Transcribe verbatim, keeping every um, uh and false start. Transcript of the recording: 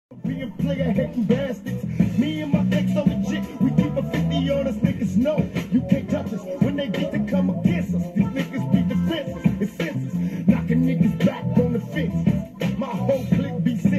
Being player hating bastards. Me and my ex are legit. We keep a fifty on us, niggas know you can't touch us. When they get to come against us, these niggas be defenseless. It's senseless. Knocking niggas back.